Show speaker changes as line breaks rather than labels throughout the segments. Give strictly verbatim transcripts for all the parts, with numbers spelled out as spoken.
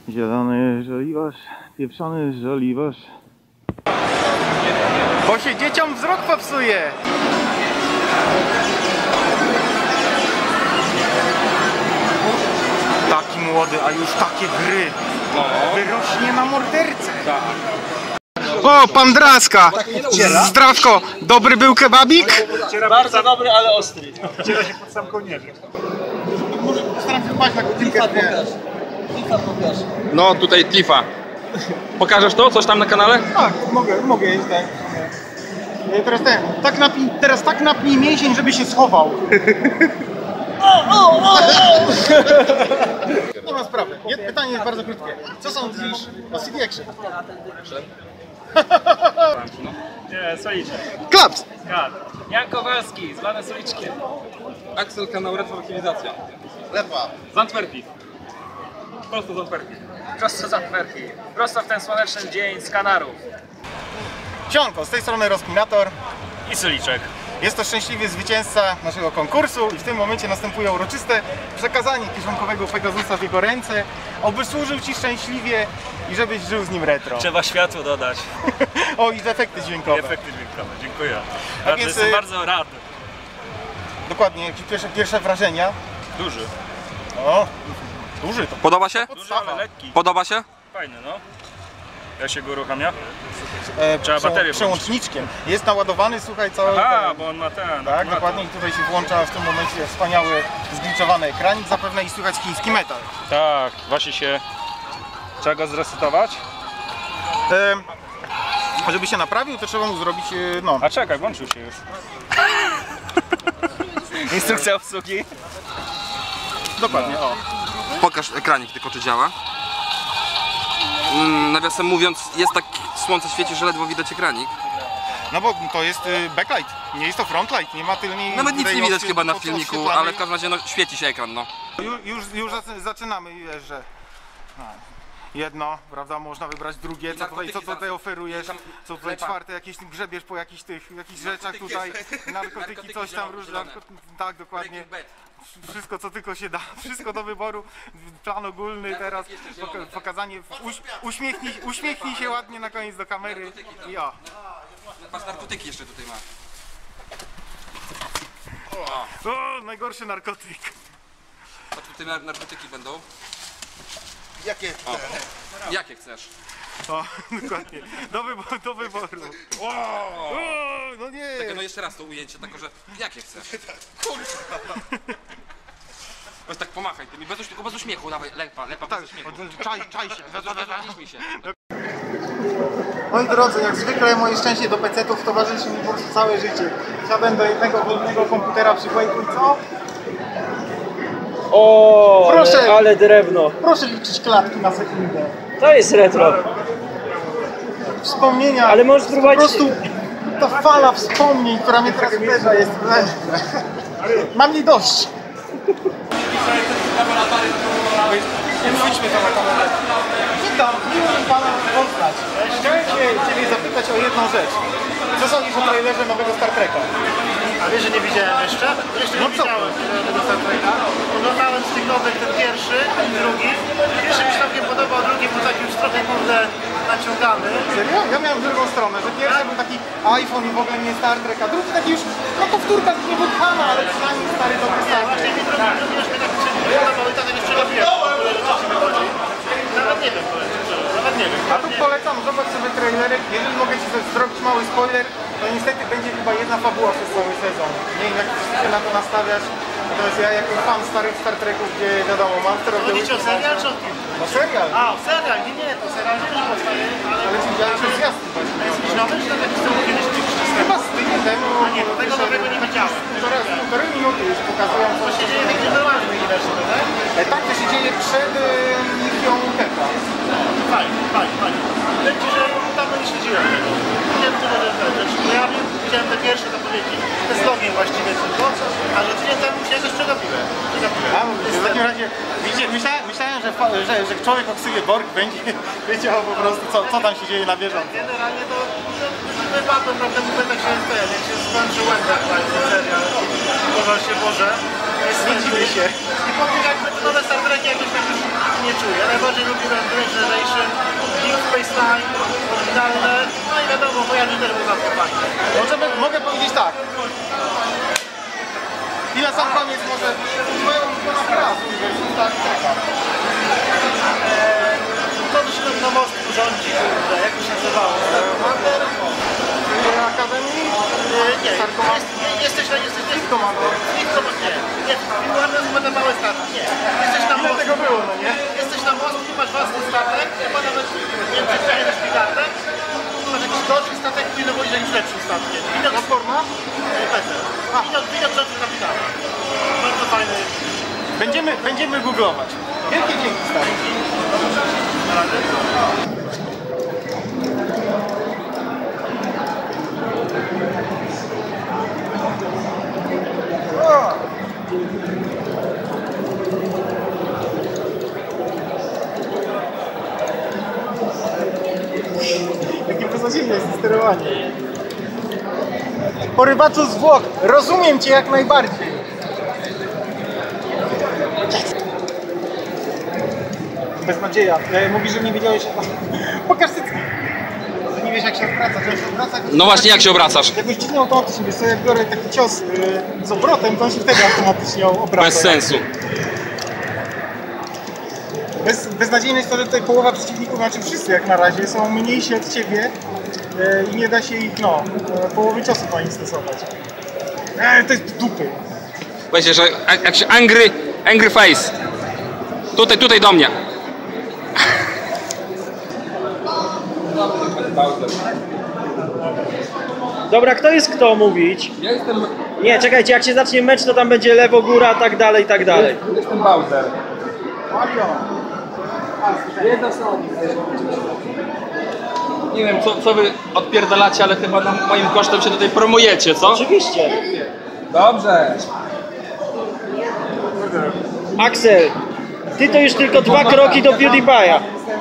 Zielony żoliborz, pieprzony żoliborz. Bo się dzieciom wzrok popsuje! Taki młody, a już takie gry. No. Wyrośnie na mordercę. Tak. O, pan Draska! Zdrawko! Dobry był kebabik?
Bardzo dobry, ale ostry.
Wciera się pod sam kołnierzem.
Staram się wpaść na godzinkę.
Klifa pokaż.
No tutaj Cliffa. Pokażesz to? Coś tam na kanale?
Tak, mogę, mogę jeść, tak. Teraz ten, tak napnij, teraz tak napnij mięsień, żeby się schował.
O, o, o, o.
Nie ma sprawy. Pytanie jest bardzo krótkie. Co sądzisz o C D Action?
Nie, soliczek.
Klaps!
Tak. Jan Kowalski, zwany Soliczkiem.
Axel, kanał Retroaktywizacja.
Lepa.
Z Antwerpii. Prosto z Antwerpii.
Prosto z Antwerpii. Prosto w ten słoneczny dzień z Kanarów.
Siemanko, z tej strony Rozkminator.
I Soliczek.
Jest to szczęśliwy zwycięzca naszego konkursu i w tym momencie następuje uroczyste przekazanie kieszonkowego Pegasusa w jego ręce, oby służył Ci szczęśliwie i żebyś żył z nim retro.
Trzeba światło dodać.
O, i efekty dźwiękowe.
Efekty dźwiękowe, dziękuję.
Tak
Bardzo,
więc,
jestem
y-
bardzo rad.
Dokładnie, jakie pierwsze, pierwsze wrażenia?
Duży.
O, duży to.
Podoba się?
Duży, ale lekki.
Podoba się?
Fajny, no. Jak się go uruchamia?
E,
Trzeba
prze,
baterię
przełączniczkiem. Jest naładowany, słuchaj, cały
Aha,
ten,
bo on ma ten.
tak,
akumulator.
dokładnie, i tutaj się włącza w tym momencie wspaniały, zgliczowany ekranik zapewne i słychać chiński metal.
Tak, właśnie się... Trzeba go zresetować?
E, żeby się naprawił, to trzeba mu zrobić, e, no...
A czekaj, włączył się już. Instrukcja obsługi.
Dokładnie, o.
Pokaż ekranik tylko, czy działa. Mm, nawiasem mówiąc, jest tak słońce świeci, że ledwo widać ekranik.
No bo to jest y, backlight, nie jest to frontlight, nie ma tylnej...
Nawet nic
tutaj
nie widać
odświe-
chyba na
od-
filmiku,
odświetlanej.
ale w każdym razie no, świeci się ekran, no.
Ju, już, już zac- zaczynamy, wiesz, że... A, jedno, prawda, można wybrać drugie, co tutaj, co tutaj oferujesz, co tutaj czwarte, jakieś grzebiesz po jakichś tych, jakichś rzeczach tutaj, narkotyki, coś tam, różne, tak, dokładnie. Wszystko co tylko się da, wszystko do wyboru, plan ogólny teraz, poka- pokazanie, uś, uśmiechnij, uśmiechnij się ładnie na koniec do kamery i o.
Patrz, narkotyki jeszcze tutaj ma.
O, najgorszy narkotyk.
Patrz, tutaj nar- narkotyki będą.
Jakie?
O. Jakie chcesz?
O, dokładnie, do wyboru, do wyboru. O, no nie.
Czekaj, no jeszcze raz to ujęcie, tako że jakie chcesz? Kurwa. Weź tak pomachaj tymi, bez, tylko bez uśmiechu, dawaj, lepa, lepa,
Tak,
bez uśmiechu.
czaj, czaj się.
Zaśmiej się.
Moi drodzy, jak zwykle moje szczęście do pecetów towarzyszy mi po prostu całe życie. Siadłem do jednego wolnego komputera przy Quake'u i co?
O,
Proszę.
ale, ale drewno.
Proszę liczyć klatki na sekundę.
To jest retro.
Wspomnienia,
Ale możesz spróbować...
po prostu ta fala wspomnień, która mnie teraz uderza jest... Mam jej dość. Nie wróćmy to na kamerę. Witam, miło mi Pana poznać. Chciałem się Ciebie zapytać o jedną rzecz. Co sądzisz o trailerze nowego Star Treka?
A wiesz, że nie widziałem jeszcze? Jeszcze nie
No co?
widziałem tego Star Treka. Oglądałem z tych nowych ten pierwszy i drugi. Pierwszy mi się całkiem podobał, drugi był taki już trochę kurde naciągany.
Serio? Ja miałem drugą stronę, że pierwszy był taki iPhone i w ogóle nie Star Trek, a drugi taki już, no powtórka z niewykana, ale przynajmniej stary dobry Star
Właśnie
Trek.
mi drugi, drugi już mnie tak się nie podobał i tak już przerobiłem. Co ci wychodzi? Nawet nie wiem, powiem szczerze, nawet nie wiem.
A tu polecam, zobacz sobie trailerek, jeżeli mogę Ci coś zrobić mały spoiler, to niestety będzie chyba jedna fabuła przez cały sezon. Nie wiem jak się na to nastawiasz, natomiast ja jako fan starych Star Treków, gdzie wiadomo, Master of the
Chodzi ci o serial czy o film?
No serial,
A, o serial, nie, nie, to serial nie wiem, powstaje, ale...
ale Ci widziałem się zwiastun
A jest
właśnie.
jakiś nowy, czy to taki sam kiedyś gdzieś
Chyba z tydzień temu,
A nie, to tego nowego nie widziałem.
półtora, półtorej minuty już pokazują
To
coś.
się dzieje taki normalny uniwersum, tak?
E, Tak, to się dzieje przed misją Kepla.
Fajnie, fajnie, fajnie. Powiem Ci, że dawno nie śledziłem tego. Widziałem tylko ten rzecz pojawił, widziałem te pierwsze zapowiedzi, te slogiem właściwie tylko, ale tydzień temu się jakoś przegapiłem.
A, w takim razie widzicie, myślałem, myślałem że, fa- że, że człowiek o ksywie Borg będzie wiedział po prostu co, co tam się dzieje na bieżąco.
Generalnie to wypadłem, prawdę mówiąc, jak się ten, jak się skończy Łęka właśnie serial, pożal się Boże.
Nie dziwię się.
I po tym jakby te nowe Star Treki jakoś tak już nie czuję. Ja najbardziej lubię Red Dead Redemption, Deep Space Nine, oryginalne, no i wiadomo, Voyager też był zawsze fajny.
Możemy, mogę powiedzieć tak. I na sam koniec może twoją ulubioną gra z uniwersum, tak, taka.
To, co się tam na mostku rządzi, kurde, jak to się nazywało? Commander?
Akademii?
Nie, jest, nie, jesteś na... Jesteś,
Fleet Commander.
Fleet Commander, nie. Nie, Fleet Commander to będą małe statki, nie. Jesteś na
Ile
mostku.
tego było, no nie?
Jesteś na mostku, masz własny statek, chyba nawet, nie wiem, czy nie masz gigantę. Masz jakiś gorszy statek, powinno być jakimś lepszym statkiem. Widok
Platforma?
Peter. Widok, widok rzeczy kapitana. Bardzo fajny.
Będziemy, będziemy googlować. Wielkie dzięki, stary.
Na razie.
Jakie beznadziejne jest sterowanie. Porywaczu zwłok, rozumiem cię jak najbardziej. Beznadzieja. E, Mówisz, że nie wiedziałeś... Pokaż ty... Nie wiesz jak się odwraca, to się odwraca...
No właśnie, jak się obracasz?
Jakoś dziwnie automatycznie, wiesz co, jak biorę taki cios y, z obrotem, to on się wtedy automatycznie obraca.
Bez sensu.
Bez, beznadziejne jest to, że tutaj połowa przeciwników, znaczy wszyscy jak na razie, są mniejsi od ciebie y, i nie da się ich, no, y, połowy ciosów ani stosować. E, to jest dupy.
Powiedzcie, że jak się angry, angry face. Tutaj, tutaj do mnie.
Dobra, kto jest kto mówić?
Ja jestem,
Nie, czekajcie, jak się zacznie mecz, to tam będzie lewo, góra, tak dalej, tak dalej.
jestem Bowser. Nie wiem, co, co wy odpierdalacie, ale chyba na moim kosztem się tutaj promujecie, co?
Oczywiście.
Dobrze.
Axel, ty to już tylko dwa kroki do PewDiePie'a.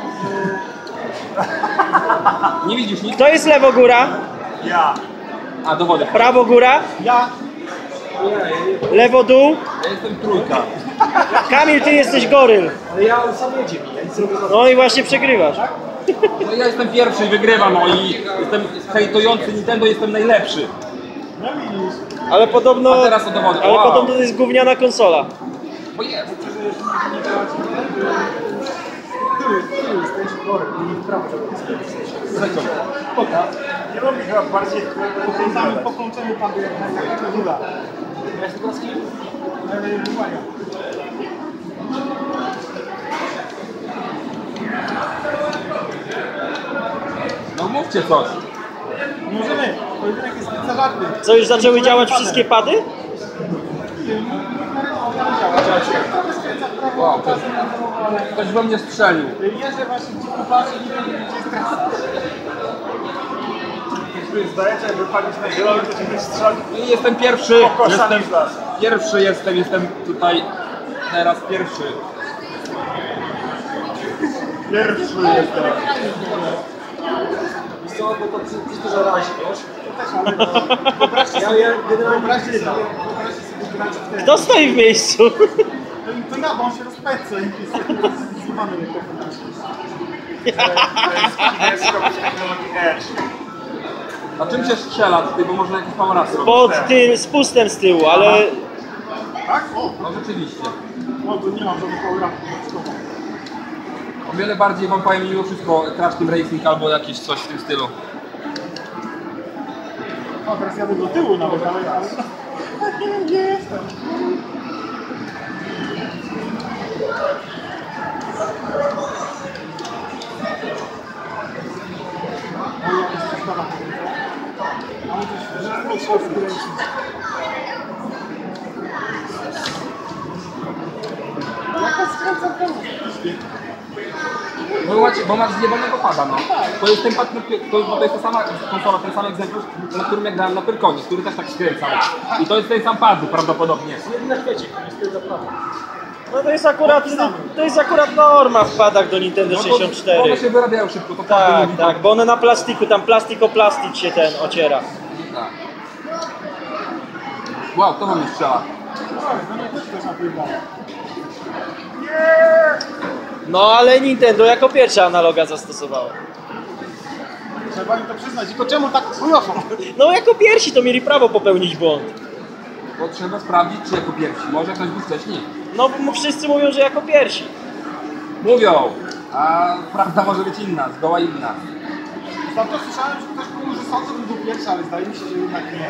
Nie widzisz nic?
Kto jest lewo, góra?
Ja.
A, do wody.
Prawo, góra?
Ja
Lewo, dół?
Ja jestem trójka.
Kamil, ty jesteś goryl.
Ale ja sam jedzie mi, ja nic robię za
No i właśnie przegrywasz.
No ja jestem pierwszy i wygrywam, no i jestem hejtujący Nintendo, jestem najlepszy.
Ale podobno...
A teraz o dowody.
Ale
Wow.
podobno to jest gówniana konsola.
Bo jest.
Nie robię chyba bardziej pokręcamy, pokręcamy pan jak góra. Ja jestem teraz kim?
No mówcie coś.
Możemy, pojedynek jest zawarty.
Co, już zaczęły działać wszystkie pady?
Wow, ktoś, ktoś we mnie strzelił.
Jeżdżę właśnie w patrzę i nie wiem gdzie jest trasa.
Jeśli zdajecie, jakby palić na zielony, to cię nie strzeli.
I jestem pierwszy.
Koszami
Jestem
z lasu.
pierwszy jestem, jestem tutaj teraz pierwszy.
Pierwszy jestem.
Co, bo to przez to, że razi, wiesz? To też, ale no, wyobraźcie sobie, wyobraźcie sobie, wyobraźcie sobie grać w ten...
Kto stoi w miejscu?
To ja, bo on się rozpędza i jest zjebany mikrofon.
A czym się strzela tutaj, bo można jakiś power raz robić?
Pod tym spustem z tyłu, ale...
Tak? O,
No rzeczywiście.
no to nie mam żadnych programów.
O wiele bardziej wam powiem mimo wszystko Crash Team Racing albo jakieś coś w tym stylu.
O, teraz jadę do tyłu nawet, ale ja... Nie wiem gdzie jestem. Jaka skręca w domu?
Bo macie, bo masz zjebanego pada, no. To jest ten pad, na py- to, bo to jest ta sama konsola, ten sam egzemplarz, na którym ja grałem na Pyrkonie, który też tak skręcał. I to jest ten sam pad prawdopodobnie.
Jedyna świecie, jest to prawo.
No to jest akurat, to jest akurat norma w padach do Nintendo
No
sześćdziesiąt
One
cztery.
się wyrabiają szybko, to
Tak,
każdy
tak, bo one na plastiku, tam plastik o plastik się ten ociera.
Tak. Wow, to wam nie strzela.
No, no nie, też to jest napływa.
No ale Nintendo jako pierwsza analoga zastosowało.
Trzeba im to przyznać, tylko czemu tak chujowo?
No jako pierwsi to mieli prawo popełnić błąd.
Bo trzeba sprawdzić, czy jako pierwsi. Może ktoś był wcześniej.
No bo wszyscy mówią, że jako pierwsi.
Mówią, a prawda może być inna, zgoła inna.
Za to słyszałem, że ktoś mówił, że sądzę, że był pierwszy, ale zdaje mi się, że jednak nie.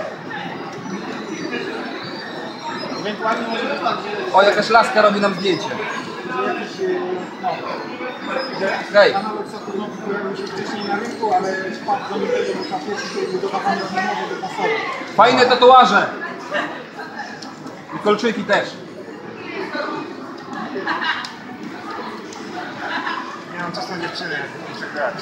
Ewentualnie może być tak, że...
O, jakaś laska robi nam zdjęcie.
że jakiś, e, no,
Hej.
analog Saturnowy pojawił się wcześniej na rynku, ale spadł do Nintendo na pierwszy, który budowany nie może dopasować.
Fajne tatuaże. I kolczyki też.
Nie mam czasu na dziewczyny, jak muszę grać.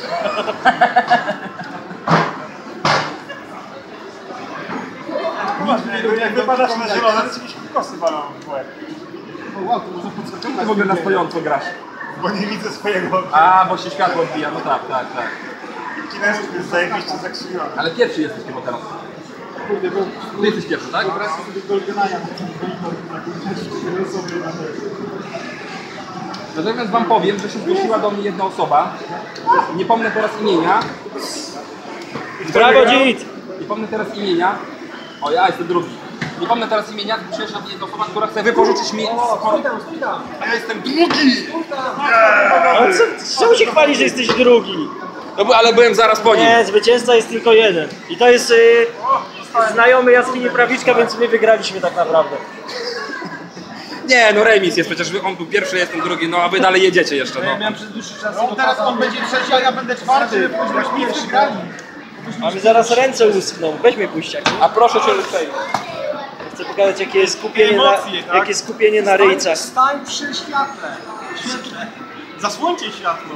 Poważnie, jak wypadasz na zielone, to ci jakieś kosy balą w łeb.
O wow, to może podskoczyć.
Ty w ogóle na stojąco grasz.
Bo nie widzę swojego.
A, bo się światło odbija, no tak, tak, tak.
Kinezów jest zajebiście zakrzywiony.
Ale pierwszy jesteś chyba teraz.
Kurde, bo
Ty jesteś pierwszy, tak?
wyobraź sobie Goldenaya, sobie na
Natomiast wam powiem, że się zgłosiła do mnie jedna osoba. Nie pomnę teraz imienia.
Brawo, Dzit!
Nie pomnę teraz imienia. O, ja jestem drugi. Nie pomnę teraz imienia, przyszła do mnie jedna osoba, która chce wypożyczyć mi... A ja jestem drugi!
Ale co, czemu się chwali, że jesteś drugi?
No bo, ale byłem zaraz po nim.
Nie, zwycięzca jest tylko jeden. I to jest y, znajomy jaskini Prawiczka, więc my wygraliśmy tak naprawdę.
Nie, no remis jest, przecież on był pierwszy, ja jestem drugi, no a wy dalej jedziecie jeszcze, no.
No teraz on będzie trzeci, a ja będę czwarty. Byśmy pierwszy grali.
A mi zaraz ręce uschną. Weź mnie puściak.
A proszę cię, Leszej.
Chcę pokazać, jakie jest skupienie na, jakie skupienie na ryjcach.
Stań przy świetle. Świetle. Zasłońcie światło.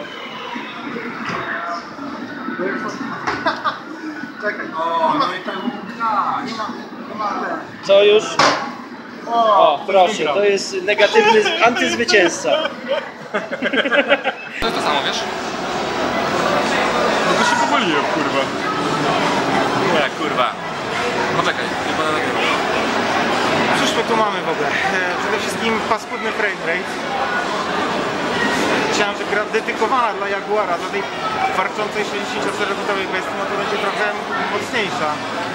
Czekaj. O, no i to nie ma, nie ma ten.
Co już? O, proszę, to jest negatywny antyswycięzca.
To jest to samo, wiesz?
No to się powoliłem, kurwa.
Nie, kurwa. Poczekaj, nie będę nagrywał.
Cóż my tu mamy w ogóle? E, Przede wszystkim paskudny frame rate. Myślałem, że gra dedykowana dla Jaguara, dla tej warczącej sześćdziesięcioczterobitowej bestii, no to będzie trochę mocniejsza.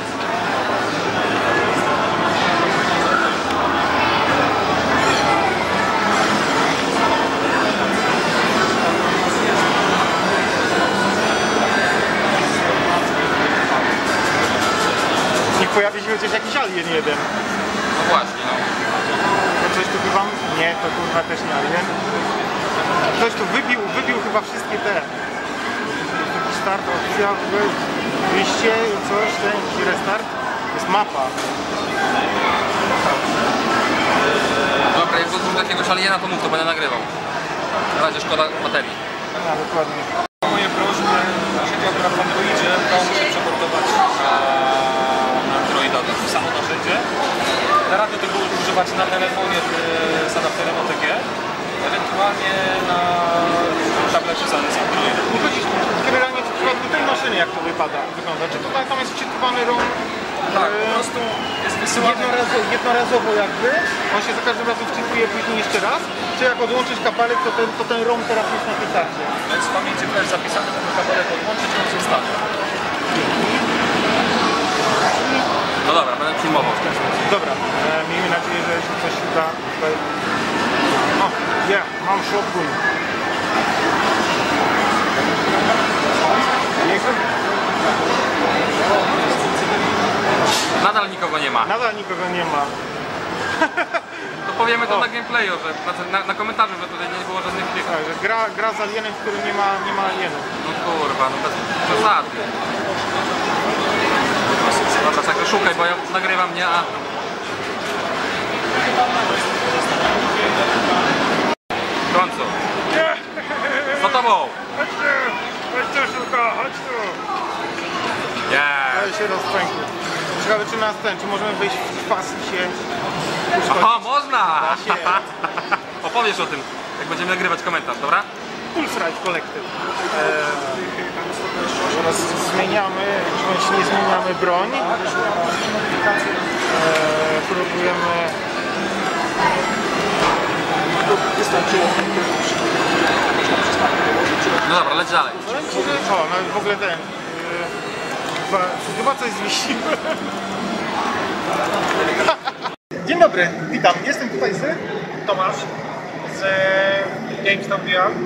Niech pojawi się chociaż jakiś alien jeden.
No właśnie, no.
To coś tu chyba... Nie, to kurwa też nie alien. Ktoś tu wybił, wybił chyba wszystkie te. Jakiś start, opcja, wyjście, coś, ten, jakiś restart. To jest mapa.
Dobra, jak zobaczysz jakiegoś aliena, to mów, to będę nagrywał. Na razie szkoda baterii.
No, dokładnie.
Moje prośby, siedział gra w Androidzie, udało mu się przeportować na, na Androida to samo narzędzie. Da radę tego używać na telefonie z adapterem O T G, ewentualnie na tablecie z Androidem.
Nie chodzi generalnie w przypadku tej maszyny, jak to wypada, wygląda. Czy tutaj tam jest wczytywany ROM?
Tak, po
e,
prostu jest wysyłany.
Jednorazowo, jednorazowo jakby, on się za każdym razem wczytuje później jeszcze raz, czy jak odłączysz kapelek, to ten, to ten ROM teraz jest na tej karcie.
Więc w pamięci też zapisany, ten kabelek odłączyć, on zostanie.
No dobra, będę filmował w ten sposób.
Dobra, e, miejmy nadzieję, że się coś uda tutaj. O, ja, mam shotgun.
Nadal nikogo nie ma.
Nadal nikogo nie ma.
To powiemy to
O.
na gameplayu, że znaczy na, na komentarzu, że tutaj nie było żadnych tych.
Tak, że gra, gra z alienem, w którym nie ma, nie ma alienów.
No kurwa, no bez przesady. Dobra, tak szukaj, bo ja nagrywam, nie, a... W końcu. Za tobą!
Chodź tu! Chodź tu, Szuka, chodź tu!
Yeah.
Ale się rozpękł. Ciekawe, czy nas ten, czy możemy wejść w pas i się uszkodzić.
Aha, można!
Da się.
Opowiesz o tym, jak będziemy nagrywać komentarz, dobra?
Pulse Ride Collective. Eee, teraz zmieniamy, bądź nie zmieniamy broń. Eee, próbujemy
to wystarczyło.
No dobra, leć dalej.
O, no w ogóle ten... Yy, chyba, chyba coś zwiesiłem. Dzień dobry, witam. Jestem tutaj z Tomasz z GameStop V R.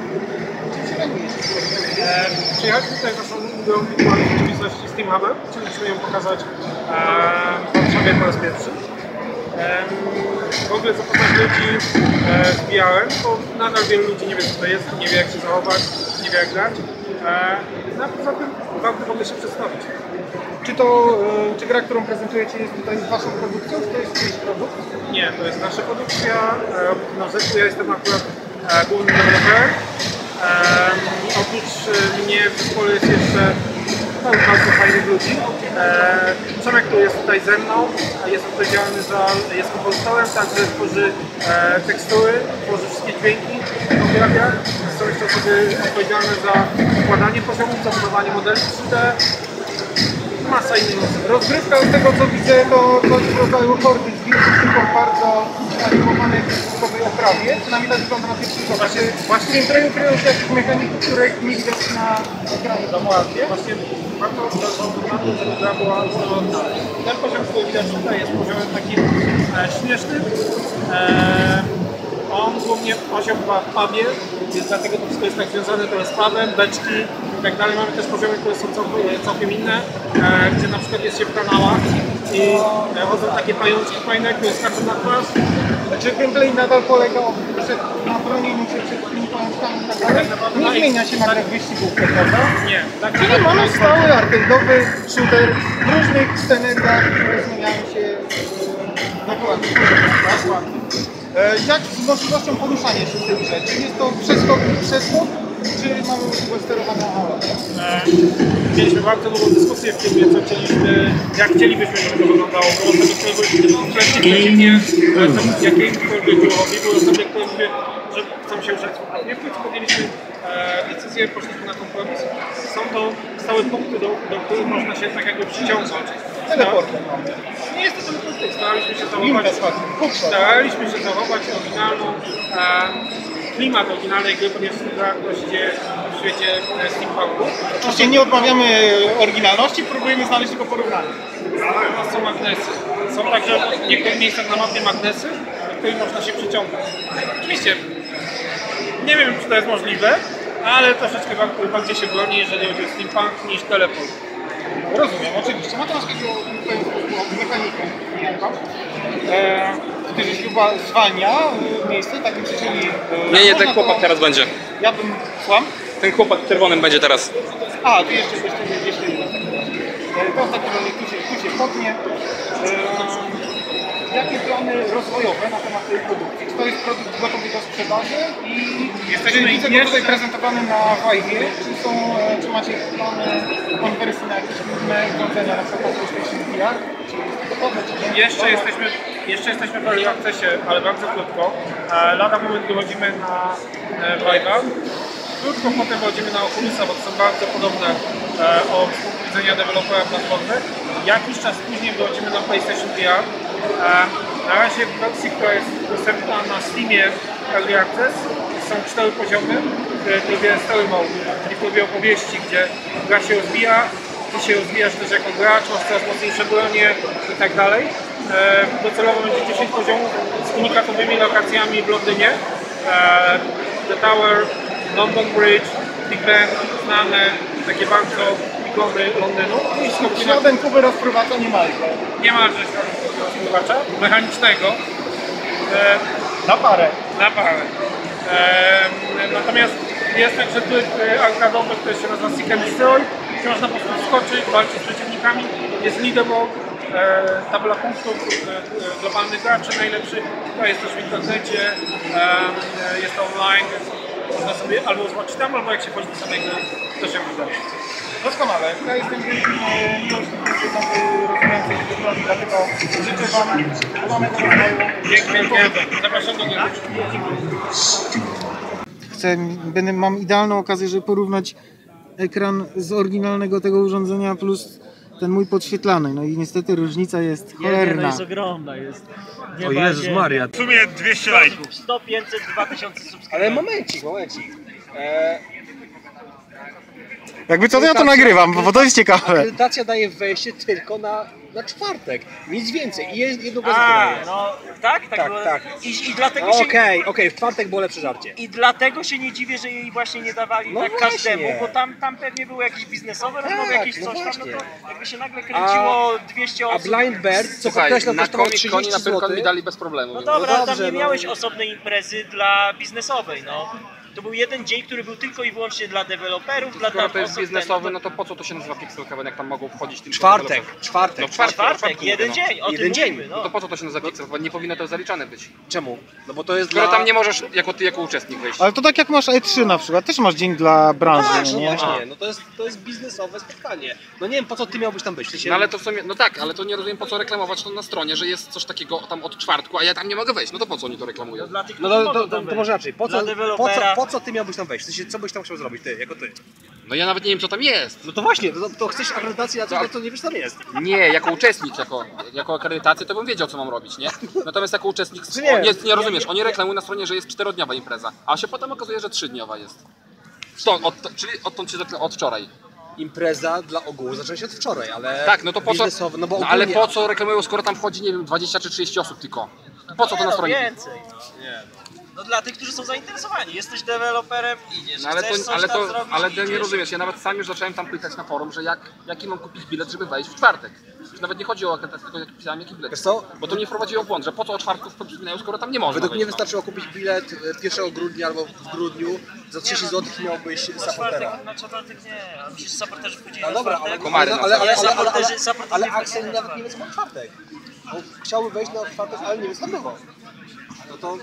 E, Przyjechaliśmy tutaj z naszą ulubioną wirtualną rzeczywistości Steam Hubem. Chcieliśmy ją pokazać e, w Warszawie po raz pierwszy. E, w ogóle zapoznać ludzi e, z V R-em, bo nadal wielu ludzi nie wie, co to jest, nie wie, jak się zachować, nie wie, jak grać. E, no a poza tym warto w ogóle się przedstawić.
Czy to, yy, czy gra, którą prezentujecie, jest tutaj waszą produkcją, czy to jest czyjś produkt?
Nie, to jest nasza produkcja. E, no, zresztą ja jestem akurat e, głównym deweloperem. E, oprócz e, mnie w zespole jest jeszcze no, bardzo fajnych ludzi. E, Przemek, który jest tutaj ze mną, jest odpowiedzialny za, jest kompozytorem, także tworzy e, tekstury, tworzy wszystkie dźwięki, objawia. Są jeszcze osoby odpowiedzialne za układanie poziomów, za budowanie modeli trzy D. Masa innych osób.
Rozgrywka, z tego co widzę, to coś w rodzaju hordy z wielkim tylko bardzo animowanej wysokowej oprawie. Przynajmniej tak wygląda na pierwszy rzut oka.
Właśnie-
Właśnie w tym trailu kryją się jakieś mechaniki, których nie widać na ekranie dokładnie.
Właśnie warto zauważyć na tym, żeby gra była istotna. Ten poziom, który widać tutaj, jest poziomem takim e, śmiesznym. E, on głównie osiąga w pubie, więc dlatego to wszystko jest tak związane to z pubem, beczki i tak dalej. Mamy też poziomy, które są całkiem, całkiem inne, e, gdzie na przykład jest się w kanałach i e, chodzą takie pajączki fajne, które skaczą na twarz.
Czy gameplay nadal polega przed, na bronieniu się przed tymi pajączkami i tak dalej? Nie zmienia się nagle w wyścigówkę, prawda?
Nie, tak
Czyli
naprawdę
mamy
to-
stały arcade'owy shooter w różnych scenariach, które zmieniają się e, dokładnie. E, Jak z możliwością poruszania się w tej grze? Czy jest to przeskok i przeskok, czy mamy możliwość sterowania aula?
E, Mieliśmy bardzo długą dyskusję w filmie, co chcieliśmy, jak chcielibyśmy, żeby to wyglądało. Było osoby, które były kompletnie przeciwnie jakiemukolwiek ruchowi, były osoby, które mówiły, że chcą się rzec. Nie w końcu podjęliśmy e, decyzję, poszliśmy na kompromis. Są to stałe punkty, do, do których można się tak jakby przyciągnąć.
Teleportem.
Nie jest to teleporty, staraliśmy się zachować,
Linka spadła. Kupca.
staraliśmy się zachować oryginalną e, klimat oryginalnej gry, ponieważ gra, która się dzieje w świecie e, steampunku.
Oczywiście nie odmawiamy oryginalności, próbujemy znaleźć tylko porównanie.
Ale u nas są magnesy. Są także w niektórych miejscach na mapie magnesy, do których można się przyciągać. Oczywiście, nie wiem, czy to jest możliwe, ale troszeczkę bardziej się broni, jeżeli chodzi o steampunk, niż teleport.
Rozumiem, oczywiście. Natomiast chodzi o tutaj o mechanikę klienta, e, który się chyba zwalnia e, miejsce, tak mi się czyli... E,
Nie, nie,
można
ten chłopak
to-
teraz będzie.
Ja bym... Słucham?
Ten chłopak w czerwonym będzie teraz.
A, tu jeszcze, jeszcze, jeszcze jeden. E, To w takim razie tu się, tu się potnie. E, Jakie plany rozwojowe na temat tej produkcji? Czy to jest produkt gotowy do sprzedaży i
Jesteśmy
czy widzę go
jeszcze-
tutaj prezentowany na Vive'ie, czy są, e, czy macie plany konwersji na jakieś inne urządzenia, na przykład PlayStation V R? Czy jest to gotowe, czy nie?
Jeszcze jesteśmy, jeszcze jesteśmy w early accessie, ale bardzo krótko. E, Lada moment wychodzimy na e, Vive'a. Krótko potem wychodzimy na Oculusa, bo to są bardzo podobne e, od punktu widzenia dewelopera platformy. Jakiś czas później wychodzimy na PlayStation V R. E, na razie w wersji, która jest dostępna na Steamie Early Access, są cztery poziomy w trybie story mode, czyli w trybie opowieści, gdzie gra się rozwija, ty się rozwijasz też jako gracz, masz coraz mocniejsze bronie i tak dalej. E, docelowo będzie dziesięć poziomów z unikatowymi lokacjami w Londynie. E, The Tower, London Bridge, Big Ben, znane, takie bardzo ikony Londynu. I skoki na
Środem Kuby rozprowadzą niemalże.
niemalże rozgrywacza mechanicznego e,
Na parę.
na parę. E, natomiast jest także tryb e, arkadowy, który się nazywa Seek and Destroy, gdzie można po prostu wskoczyć, walczyć z przeciwnikami. Jest leaderboard, e, tabela punktów e, e, globalnych graczy najlepszy. To jest też w internecie, e, jest to online, więc można sobie albo zobaczyć tam, albo jak się wchodzi do samej gry, to się wyda.
Doskonale. Ja jestem wielkim e, miłośnikiem rozwijającej się technologii, dlatego życzę Wam udanego rozwoju.
Dzięki wielkie, zapraszam do gry.
Chcę, będę, mam idealną okazję, żeby porównać ekran z oryginalnego tego urządzenia plus ten mój podświetlany. No i niestety różnica jest
Nie, nie, no
cholerna.
jest ogromna, jest.
O Jezus Maria.
W sumie dwieście lajków.
sto, pięćset, dwa tysiące subskrypcji.
Ale momencik, momencik. E,
Jakby co, to ja to nagrywam, bo to jest ciekawe.
akredytacja daje wejście tylko na, na czwartek. Nic więcej. I jest jedno gazetę
A,
daje.
no tak, tak,
Tak,
było.
tak.
I, i dlatego
No
się...
okej, okej, w czwartek było lepsze żarcie.
I dlatego się nie dziwię, że jej właśnie nie dawali
No
tak
właśnie.
każdemu, bo tam, tam pewnie były jakieś biznesowe rozmowy,
Tak,
jakieś
no
coś tam,
właśnie.
no to jakby się nagle kręciło dwieście
A
osób.
Blind Bird, co
Słuchaj,
podkreślam,
na
kosztowało
koni,
trzydzieści
koni na Pyrkon
złotych.
mi dali bez problemu.
No
więc-
dobra,
No
ale
dobrze,
tam nie
no.
miałeś osobnej imprezy dla biznesowej, no. To był jeden dzień, który był tylko i wyłącznie dla deweloperów, dla
Skoro
tam
to jest
osób...
biznesowy,
ten-
no to po co to się nazywa Pixel Heaven, jak tam mogą wchodzić tylko
Czwartek,
deweloperzy?
czwartek.
No czwartek,
Czwartek,
czwartek
jeden
mówię, no.
dzień, o
Jeden
tym
dzień.
mówimy,
No
no.
to po co to się nazywa Pixel Heaven? Nie powinno to zaliczane być.
Czemu? No bo to jest
Skoro
dla...
tam nie możesz jako ty, jako uczestnik wejść.
Ale to tak jak masz E trzy na przykład, też masz dzień dla branży,
Tak, no
nie?
właśnie, no to jest, to jest biznesowe spotkanie. No nie wiem, po co ty miałbyś tam być. W sensie-
No ale to w sumie, no tak, ale to nie rozumiem po co reklamować to na stronie, że jest coś takiego tam od czwartku, a ja tam nie mogę wejść. No to po co oni to reklamują?
Dla tych,
No
którzy
to,
mogą
to, to,
tam
to może raczej. Po
Dla
co, po, co,
dewelopera.
po co ty miałbyś tam wejść? W sensie, co byś tam chciał zrobić, ty, jako ty?
No ja nawet nie wiem co tam jest.
No to właśnie, to, to chcesz akredytację na coś, to, to nie wiesz, co tam jest.
Nie, jako uczestnik, jako, jako akredytację to bym wiedział co mam robić, nie? Natomiast jako uczestnik,
Czy nie?
o, nie, nie rozumiesz, oni reklamują na stronie, że jest czterodniowa impreza, a się potem okazuje, że trzydniowa jest. Stąd, od, czyli odtąd się zaczyna od wczoraj.
Impreza dla ogółu zaczęła się od wczoraj, ale
Tak, no to po co,
biznesowe, no bo
no ale
ogólnie-
po co reklamują, skoro tam wchodzi, nie wiem, dwadzieścia czy trzydzieści osób tylko? Po co to
Nie,
na
no,
stronie?
więcej, no. No dla tych, którzy są zainteresowani. Jesteś deweloperem, idziesz,
No ale
chcesz
to,
coś
ale
tam
to,
zrobić,
ale ty nie
idziesz.
rozumiesz, ja nawet sam już zacząłem tam pytać na forum, że jak, jaki mam kupić bilet, żeby wejść w czwartek. Już nawet nie chodzi o akredytację, tylko jak pisałem jaki bilet.
Wiesz co?
Bo to mnie wprowadziło w błąd, że po co o czwartku przypominają, skoro tam nie można
Według mnie
wejść, no.
wystarczyło kupić bilet e, pierwszego grudnia albo w grudniu za trzydzieści złotych i miałbyś
Na
supportera.
czwartek, na czwartek nie, a myślisz, że supporterzy wchodzili
No
na
dobra, ale,
czwartek?
Komary
ale,
na
ale, ale, ale, ale, ale,
Supporterzy- supporterzy
ale
nie
Axel
wchodzili
nawet
na
nie wie, co ma w czwartek. On chciałby wejść na czwartek, ale nie wie, co było. No to...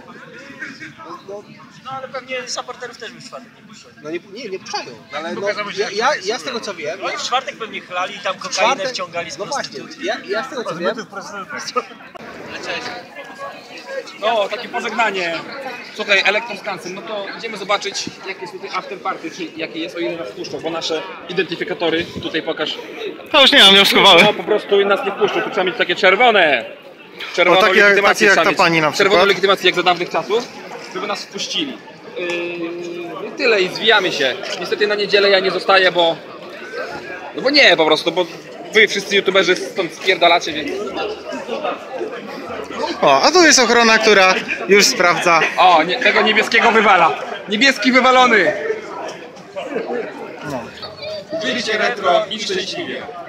No, no,
No ale pewnie supporterów też by w czwartek nie puszczali.
no nie, nie, nie puszczają, ale no, ja, ja, ja z tego co wiem,
No i w czwartek pewnie chlali i tam
w
kokainę
czwartek,
wciągali z
no właśnie,
prostytucji.
ja, ja z tego co wiem,
No, takie pożegnanie. Słuchaj, Elektroskansen, no to idziemy zobaczyć, jakie jest tutaj after party, czy jakie jest, o ile nas wpuszczą, bo nasze identyfikatory, tutaj pokaż.
To już nie mam, już schowały.
No po prostu nas nie wpuszczą, tu trzeba mieć takie czerwone. Czerwoną
O, takie-
legitymację
takie jak
trzeba
ta
mieć.
pani na przykład.
Czerwoną legitymację jak za dawnych czasów, żeby nas wpuścili. Yy, I tyle, i zwijamy się. Niestety na niedzielę ja nie zostaję, bo... No bo nie, po prostu, bo wy wszyscy youtuberzy stąd spierdalacie, więc...
O, a tu jest ochrona, która już sprawdza.
O, nie, tego niebieskiego wywala. Niebieski wywalony. Żyjcie retro i szczęśliwie.